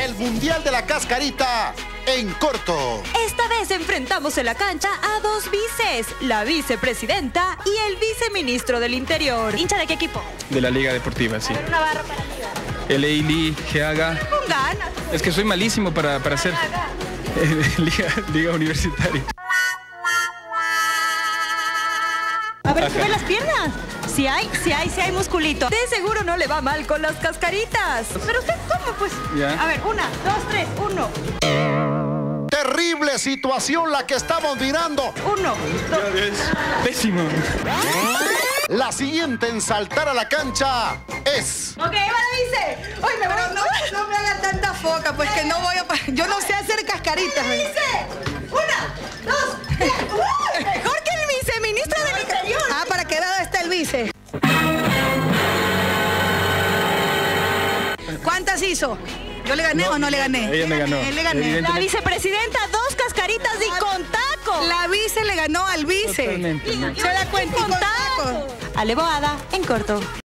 el Mundial de la Cascarita en corto. Esta vez enfrentamos en la cancha a dos vices, la vicepresidenta y el viceministro del Interior. ¿Hincha de qué equipo? De la Liga Deportiva, sí. A ver, una barra para Liga. El Eili, Geaga. Con ganas. Es que soy malísimo para hacer Liga Universitaria. A ver, ¿se ven las piernas? Sí hay musculito. De seguro no le va mal con las cascaritas. Pero usted, ¿cómo pues? Ya. A ver, 1, 2, 3, 1. Terrible situación la que estamos mirando. 1, 2. Pésimo. La siguiente en saltar a la cancha es... Ok, va la vice. Hoy me voy. No me hagan tanta foca, pues que no voy a... Yo no sé hacer cascaritas. ¡Vice! 1, 2, 3. Mejor que el viceministro del Interior. Ah, para qué lado está el vice. ¿Cuántas hizo? ¿Yo le gané o no le gané? Ella me ganó. Él le gané. La vicepresidenta, 2 cascaritas y con taco. La vice le ganó al vice. Totalmente, ¿no? ¿Se da cuenta? Y con taco. Ale Boada, en corto.